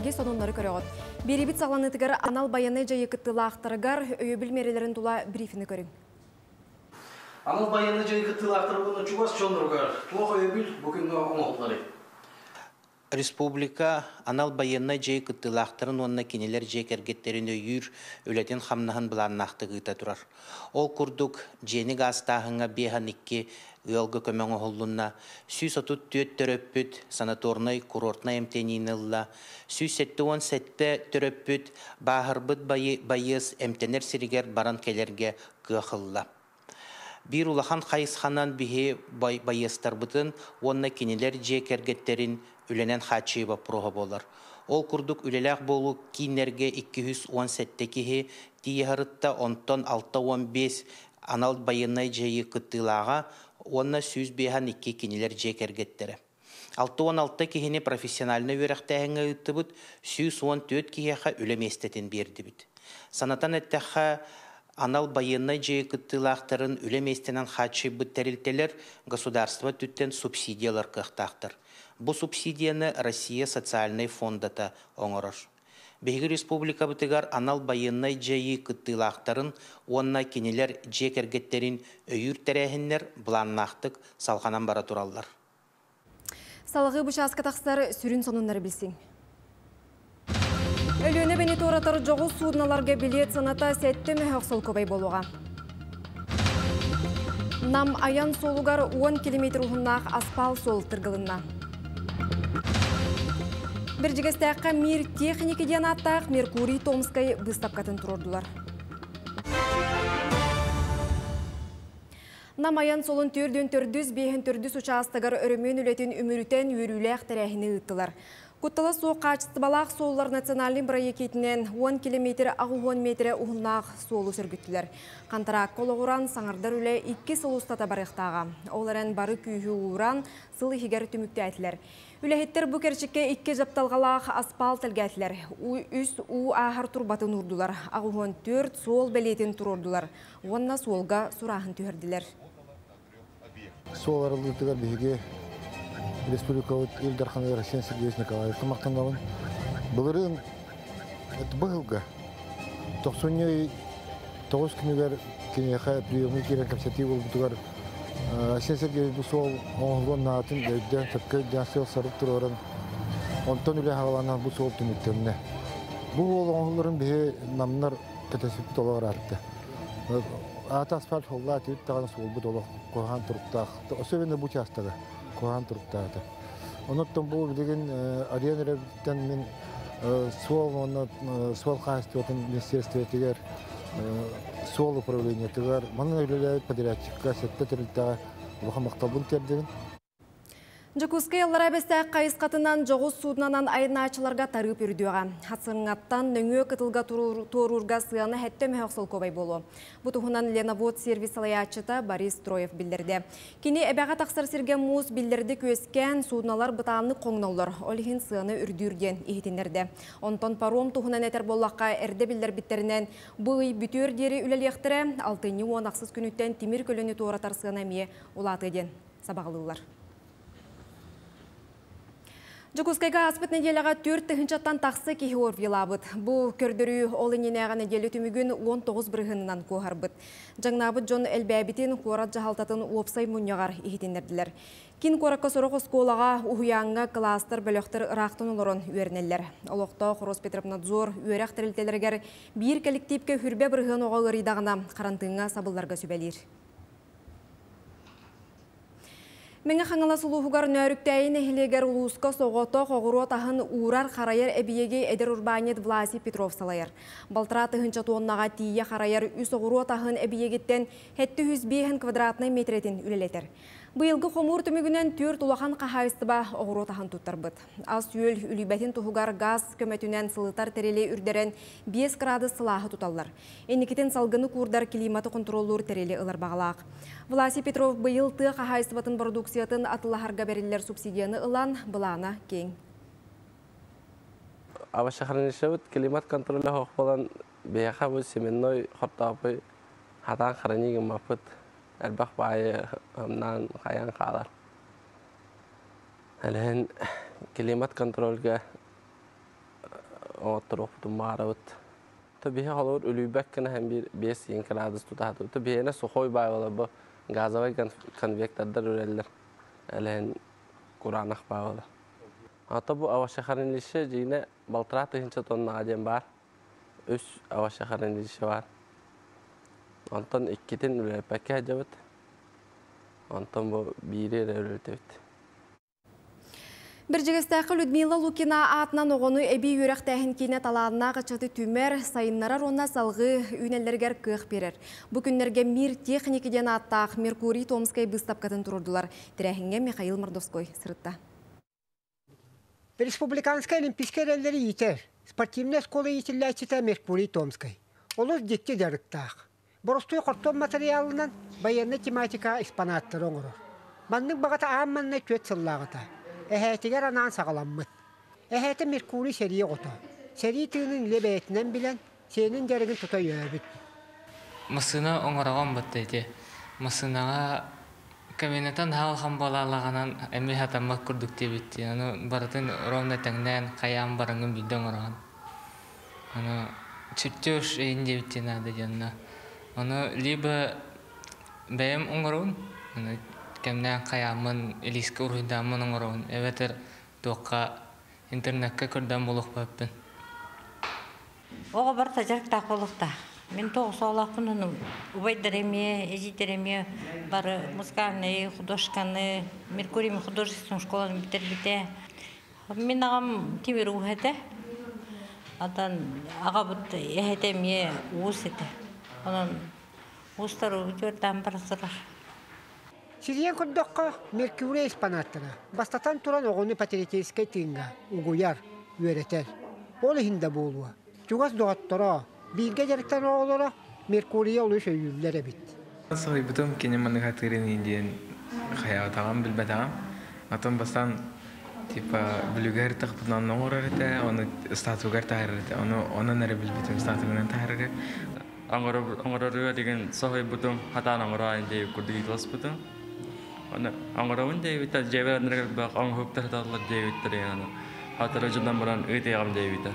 Bilgi sonunları körüğüt. Beribit sağlanıtıgar anal bayanı jayı kıttılağıqtırıgar öйөбіл мерелерін тула брифini көрің. Anal bayanı jayı kıttılağıqtırıgını çuvas çonurgar. Tuğa öйөбіл bugün oğulları. Республика анал байынна жей кыттылақтарын онна кенелер жей кергеттерін өйір өлетін хамнаһын бұланнақтығыта тұрар. Ол күрдік жені гастағыңа бейхан икки ұялғы көмеңі холлунна, сүйс отут төт төрөппүт санаторнай курортна эмтенинылла, сүйс сетті он сетті төрөппүт бағырбыт байыз эмтенер сиригер баран келерге кыахылла. Bir улахан қайысханан бігі байыстарбытын, онна кенелер жей кергеттерін үленен хачыйба проға болар. Ол күрдік үлеләк болу кейнерге 217-текігі тиехарытта 10-6-15 анал байынай жайы кыттылаға, онна сүйіз бейхан 2 кенелер жей кергеттері. 6-16 кехіне профессионалны өріқтәңі үтті бұд, сүйіз 14 кехеға үлеместетін берді бұд. Санатан әттәққа анал байынай жайы кыттылақтарын үлеместенен хачы бұд тәрілтелер государство түттен субсидиялар қықтақтыр. Бу субсидияны Россия социальный фондата оңорор. Беги республика бытыгар анал байыннай жайы кыттылақтарын, онна кенелер жекергеттерин өйір тәрәхіннер бұланнақтық салғанан бара тураллар. Салығы бұшасқы тақсылары сүрін сонынлары білсің. Өліні бәне торатар жоғыл судыналарға билет саната сәтті мәхіқсол көбей болуға. Нам аян солугар 10 км ұғыннақ аспал сол тұрғылынна. Bir жігістәққа мир техникеден аттақ Меркурий Томскай бұстапқатын тұрордылар. Намаян солын төрден төрдіз, бейін төрдіз ұчастығар өрімен үлетін өмірітен өріләқ тәрәхіні ұттылар. Құттылы соқ қачысты балақ солылар националин проекетінен 10 км ағы 10 метр ұғыннақ солы сүргіттілер. Қантара қолығыран саңардар үлі 2 сыл ұстата барықтаға. Оларын бары күйі ұғыран сылы хигер түмікті әтілер. Үләхеттер бұ керчікке 2 жапталғалақ аспал тәлгәтілер. Үс у ағар турбатын ұрдылар. Ағуын 4 сол бәлетін тұрордылар. Онна солға сұрағын түйірділер. Сол аралығытығар бейге Республикалық Илдарханы Россиян Сергеевич Николаевич мақтанғауын. Бұлырын бұғылға 99 күнігер кенеға приемы керен комсатив ол бұтығар Россиян Сергеевич бұл сол оңғылын наатын өйден түпкі дәсел сарып тұрарын. Онтан үлі хағаланан бұл сол түміктеріне. Бұл ол оңғылырын бейе намынар кәтесіпті олағыр арытты. Аты асфальт қолға әтейіп тағаны сол бұд олақ қойған тұрыптақ. Особенно бұл частығы. Kohan turuptadı. Onuttum bu bilgin Ariyanır'dan min sol kastiyatın ministerstve'tiger sol upravleniye'tiger. Manın öyleler podratyikka settetirilta vakmaktabun terdiğin. Жакускай аллара бәстәк қайыс қатынан жоғыз судынан айыначыларға тарып үрдіға. Хатсыңаттан нөңі қытылға торурға сыяны хәтті мәхіқсыл көбай болу. Бұтығынан Ленавод сервис алаячыта Борис Троев білдірді. Кені әбәға тақсыр серген мұз білдірді көскен судналар бұтағаны қоңнаулар. Олығын сыяны үрдірден ехетінерді. Онтон паром тұғынан әтер боллаққа әрді білдір біттерінен бұй бүтер дері үлелектірі 6-10 ақсыз күніттен темір көліні торатар сыяны әмие ұлаты ден сабағылылар. Жакускайга аспыт неделяға 4 тыхынчаттан тақсы кейі орвилабыт. Бұл көрдірі олыненеға неделі түмігін 19 бірғынынан көғарбыт. Жаңнабыт Джон Элбәбітін қорат жағалтатын опсай мұнияғар ехетендерділер. Кин қораққа сұрық сколаға ұхуянға кластер бөліқтір ұрақтын олырын өрнелер. Олықта Құрос Петропнадзор өрәқ тірілтелергер бір коллективке хүрбе бірғын оға ұридағына қарантыңға сабылларға сөбәлер. Менге хаңала сулуғығар нөріктәйін әхілегер ұлысқа соғыты қоғыру тағын урар қарайыр әбиеге әдір урбанет Власий Петров салайыр. Балтыра тұхынча тоннаға тие қарайыр үс оғыру тағын әбиегеттен 705 квадратный метретін үлелетер. Бұйылғы қомур түмігінен 4 ұлақан қағайыстыба оғыру тағын тұттар бұд. Аз үйел үлібәтін тұғығар газ көмәтінен сылытар тәрелі үрдерен 5 градус сылағы тұталар. Енекетен салғыны курдар климаты контроллур тәрелі ылар бағалақ. Власий Петров бұйыл ты қағайыстыбатын продукциятын атылағарға берілер субсидияны ылан бұлана кең. Авашахарнышевыт климат контролі хоқ болан бейақа бұл семенной қоптапы хатан қаранегін мапыт. Әлбақ байы ғымнан қаян қалар. Әлін климат контрольға oturup mağarabıt. Tabii halor ölübek hem bir 5 gradus tutadı. Tabii ne soğuy bağlı bu gazavay konvektörler üreller. Elen Kur'an'ak bağlı. Hatta bu avaşakarın ilişki yine baltratı hinçe tonuna adem var. Üç avaşakarın ilişki var. Ondan ikkitin ülepek hacabıt. Ondan bu biri üretebit. Bir jigestaqı Людмила Лукина atnan oğunu ebi yürek təhinkine talanına qaçatı tümer sayınlara ronna salgı ünellerger kıq berer. Bu günlerge mir texnikiden attaq Merkuriy Tomskay bыстапkatın tururdular. Tirəhinge Mikhail Mordovskoy sırıtta. Республиканская олимпийская реллери йитер. Спортивная школа йитиллячита Меркурий Томской. Олус декте жарыктаах. Боростуй қорттон материалынан баянны тематика экспонаттары оңырыр. Манның бағата аамманна көт сыллағыта. Әхәтігер анан сағаламмыт. Әхәті Меркурий серия қота. Серия тыының лебәйтінен білен сенің жарығын тұта өбіт. Мысына оңыраған бұттайды. Мысынаға кабинеттан халқам балалағанан әмі хатамақ күрдік дебетті. Барытын ровна тәңнен қаян барыңын білдің ұраған. Чүттеуш әйін дебетті нады жанына. Либо бәйім оңырауын, кәмнен қаямын, елескі ұрғыдамын оңырауын. Әветер тоққа интернетке көрден болуқ бәппін. Оға бар тәжірік тақ болуқта. Мен тоғы соғылақпын, убайдыреме, езидереме, бары музыкальный, художественный, Меркурий художественный школаны бітер-біте. Мен ағам темір ұғыды. Адан аға бұд әхетеме уыз еді. Onun uğuzları görden barasılar. Siriyen kurdokka Merkuriy eksponattara. Bastatan turan oğunu patrikeyskay tığınga, uğuyar, üreter. Olu hinde boğuluğa. Çuğaz doğattora, bilge jarıktan oğulara Merkuriy'e olu şöyyüllere bit. Soy butum kini manı hatırın indiyen hayatağım bilbedağım. Atom bastan tipa bülüger takpıdan noğurarete, onu statugar tahirete, onu nere bilbetim statugar tahirete. Angora dengan sohai butung hatan angora inde kurdi kelas butung. Angora inde kita jawa negara bak anghup terhadap jawa terjadi. Hatta jumlah beran itu yang jawa.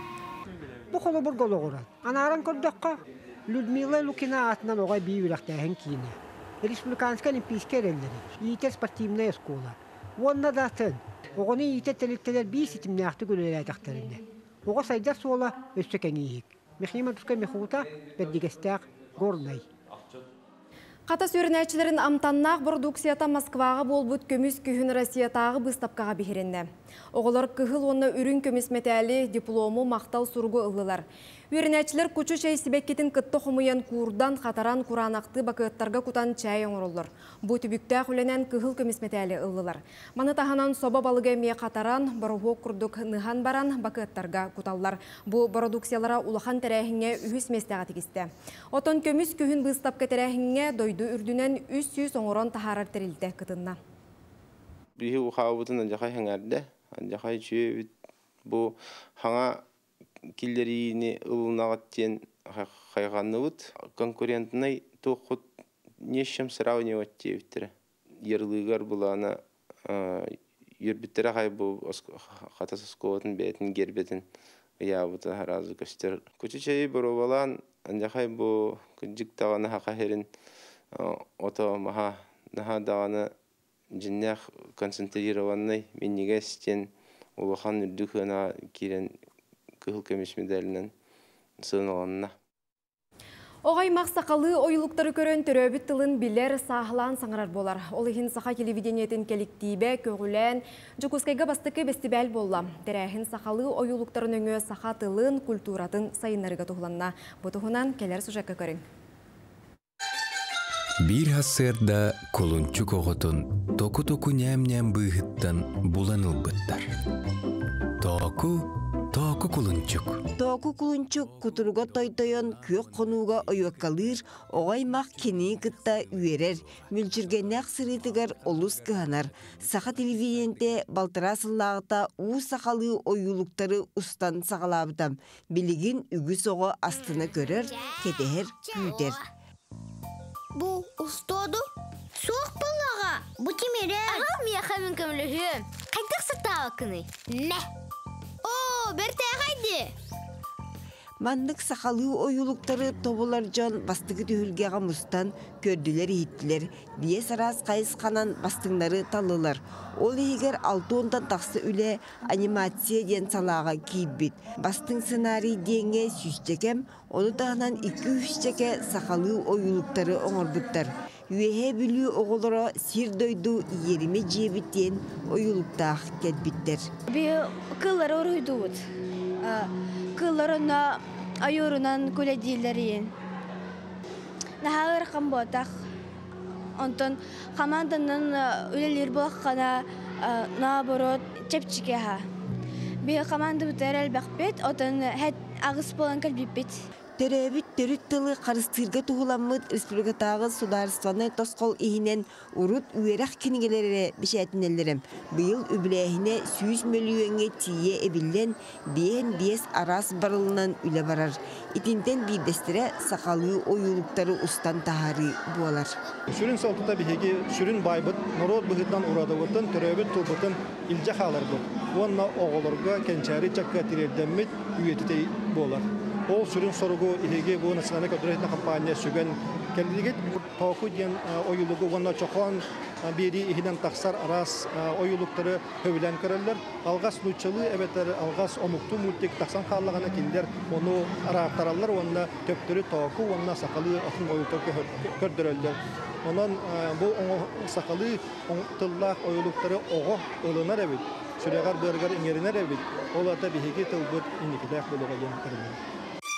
Bu konu burgol oğuran. Anaran kurdokka Людмила Лукина atnan oğay bir yürekteğen kine. Respublikanska olimpiyske relleri. Yiğiter sportivnaya skola. Onunla da atın. Oğunu yiğiter telikteler bir sitimne ahtı gülüyle taktarında. Oğa sayda soğla östüken iyik. Mikhail Mordovskoy Mekhuta, Berdigestak, Gornay. Қата сөрінәтшілерін амтаннақ продукцията Москваға болбыт көміс күйін Россиятағы бұстапқаға бігерінді. Оғылар кығыл оны үрін көміс метәлі диплому мақтал сұрғы ұлылар. Өрінәтшілер күчі шәй сібеккетін күтті құмыян курдан қатаран құранақты бақыттарға күтан чәй оңырылыр. Бұ түбікті құленен кығыл көміс метәлі ұлылар. Маны тағанан соба балығы әмей қатаран, барығы күрдік нұхан баран бақыттарға күталар. Бұ продукциялара улахан тәрәхіңе үхіс местеға тегісті. Отон көміс күйін бұстапқа тәрәхіңе дойды үрдінен 300 оңырон тахарар тәрілді күтінна. Бігі ұқауытын анжақай хаңарды, анжақай чүйі бұ хаңа киллерини ылынағаттен қайғаны бұд. Конкурентінай тоқыт нешім сравнивать дейбіттірі. Ерлігер бұланы ербіттірі қай бұл қатасы сқуатын бәтін гербетін ұябыты харазы көстер. Көчі чайы бір олан, анжақай бұл күнжік тағаны хақа херін ото маха наха дағаны жиннақ концентрированный меннеге істен улахан үрдіхіна керен кығыл көмеш медалінен сығынығанына. Оғай мақсақалы ойылықтары көрін түрөбіт тылын білер сағылан саңырар болар. Олығын сақа телевидениетін келіктейбе көгілен жүкускайға бастықы бестібәл болла. Тәрәхін сақалы ойылықтарын өңі сақа тылын культуратын сайынларыға тұғыланна. Бұтығынан келер сұжаққа көрін. Bir hasırda kulunçuk oğutun toku nyam bıhıttan bulanıl bıttar. Toku kulunçuk. Toku kulunçuk kuturga toytoyon kök konuga oyukalır, oğaymak kini gıtta üyerer, mülçürgenek sırıtıgar olus kıhanar. Sağa televizyonda baltırasıllağıta u sakalı oyulukları ustan sağalabıdam. Biligin ügüs oğu astını görür, keteher, güder. Bu ustodu. Soğuk balığa. Bu kimere? Aha miyakamın kömülühüm. Kaydık sırta akını. Ne? Oo бертәғайды. Маннык сақалыы ойулуктары тобулар жон бастығы түйілгеға мұстан көрділер еттілер. Бие сарас қайысқанан бастыңлары талылар. Ол егер 6-10 тақсы үлі анимация ден салаға кейббет. Бастың сценарий денге сүстекем, оны тағынан 2-3 жеке сақалыы ойулуктары оңырбыттар. Үйеhe бүлі оғылыра сир дойду еріме жебіттен ойулуктақ кәдбіттер. Бие кыллары оройдуыд. Кылларына айорунан көледейлерін. Нахағыр қамботақ. Онтон команданын үлелер болаққана наоборот чепчикеха. Бие команда бұтар әлбәқпет, отын әт ағыс болан кәлбіппет. Төрөбүт төрүт тылы қарыстырға туғыламыд республикатағы сударстваны тосқол ихинен урут үйерек кенігелері бішәтінелерім. Бұйыл үбіләхіне 100 миллионге тие әбілден бейін-бес арас барылынан үлі барар. Итинтен бейдестері сақалығы ойылықтары ұстан тахары болар. Сүрін салтыта бігеге сүрін байбыт, народ бұғыттан ұрадығыттын төрөбүт тұлбытын илжа қалар бұл. Онна оғылырға кәнчәрі чакка тирерденмет үйетітей болар. Ол сүрін соругу илеге bu национальный контроль компания сүгөн келдигит току ден оюлугу онна чохон бери ихинен таксар арас оюлуктары хөвлен көрөллөр алгас нучылы эбетер алгас омукту мультик таксан халлагана киндер ону арактараллар онна төптөрү току онна сакалы атын оюлуктар көрдөрөллөр онон бу сакалы тыллак оюлуктары ого ылынар эбит сүрөгөр бөргөр иңеринер эбит ол ата биһиги тылбыт иникилек болуга ен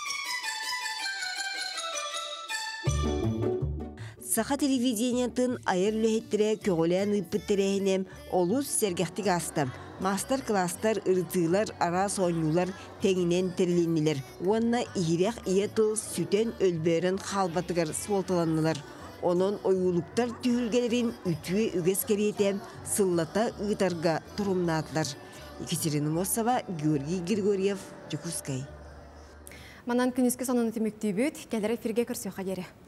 Саха телевидениятын айыр үлэхеттірі көгілен үппіттерейінем олус сергектік астам. Мастер-класстар, ырытылар, арас ойнулар, теңінен терлинілер. Онна иірек иетыл сүтен өлберін қалбатығар суолталанылар. Onun oyuluktar tühülgelerin ütüye üges keretем sıllata ıtarga turumnatlar. Екатерина Мосова, Георгий Григорьев, Жукускай. Манан күніскі сонын тіміктей бүт, кәлері эфирге көрсі қадері.